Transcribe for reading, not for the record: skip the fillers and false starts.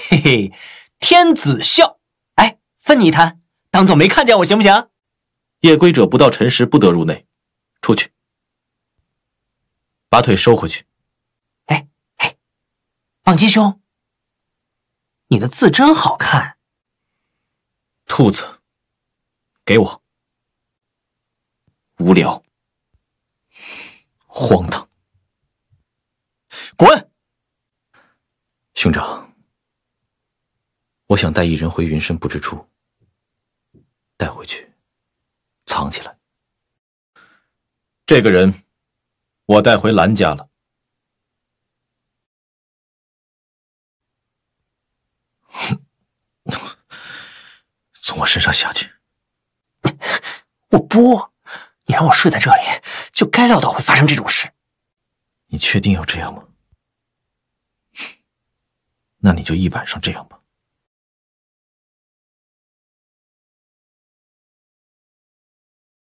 嘿嘿，天子笑。哎，分你一摊，当做没看见我行不行？ 夜归者不到辰时不得入内，出去。把腿收回去。 哎，榜吉兄，你的字真好看。 兔子，给我。无聊，荒唐，滚！兄长，我想带一人回云深不知处，带回去，藏起来。这个人，我带回兰家了。从我身上下去！ 我不，你让我睡在这里，就该料到会发生这种事。 你确定要这样吗？那你就一晚上这样吧。